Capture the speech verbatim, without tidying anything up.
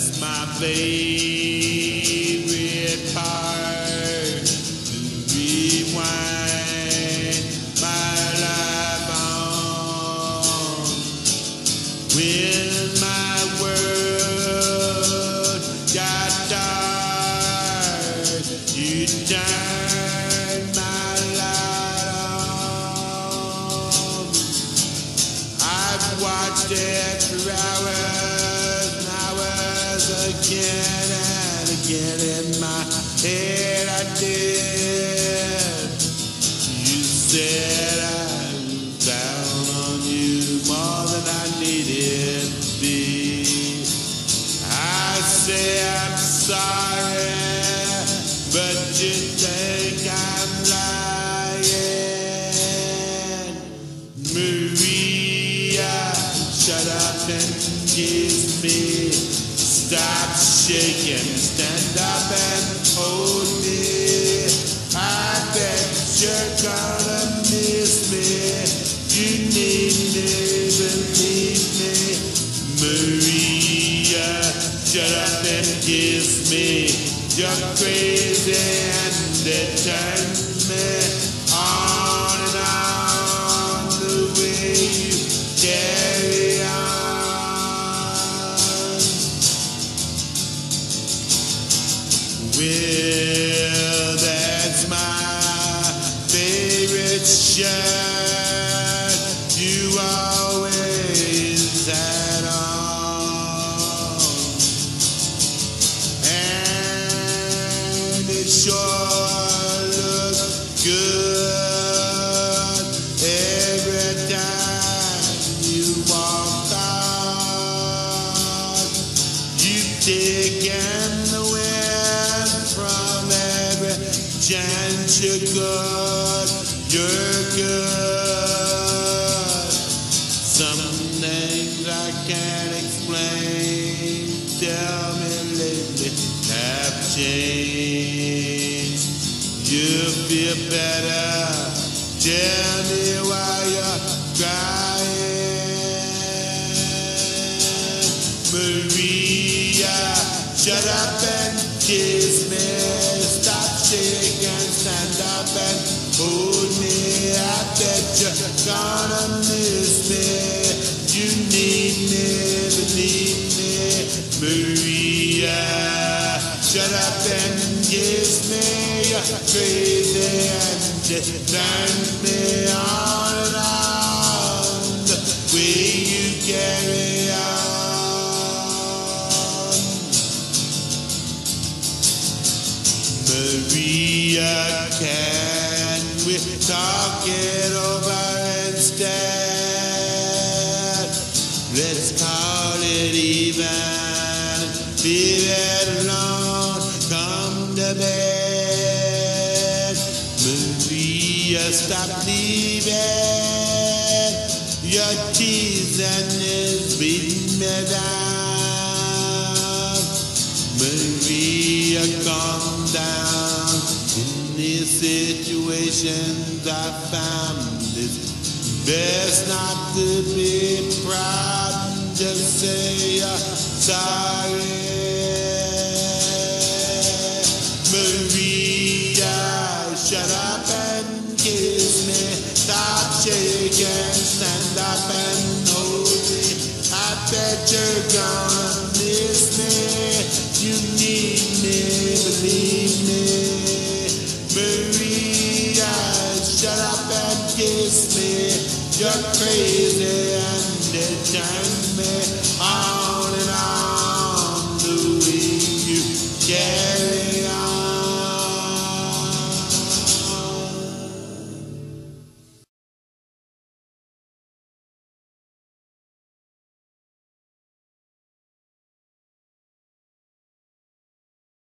That's my favorite part, to rewind my life on. When my world got dark, you turned my light on. I've watched it for hours and hours again and again in my head. I did. You said I was down on you more than I needed to be. I say I'm sorry, but you think I'm lying. Maria, shut up and kiss me. Stop shaking, stand up and hold me. I bet you're gonna miss me. You need me, believe me. Maria, shut up and kiss me. You're crazy and it turns me on and on the way you carry on. Well, that's my favorite shirt you always had on, and it sure looks good every time you walk out. You've taken the wind from every chance you're good, you're good. Some things I can't explain, tell me lately, have changed. You feel better, tell me why you're crying. Maria, shut up and kiss me. Stop shaking, stand up and hold me. I bet you're gonna miss me. You need me, believe me. Maria, shut up and kiss me. You're crazy and it turns me on and on the way you carry on. Maria, can we talk it over instead? Let's call it even, leave it alone, come to bed. Maria, stop leaving, your teasing is beating me down. Maria, calm down. In these situations I found it's best not to be proud and just say you're sorry. Maria, shut up and kiss me. Stop shaking, stand up and hold me. I bet you're gonna miss me. You need me, believe me. Maria, shut up and kiss me. You're crazy and it turns me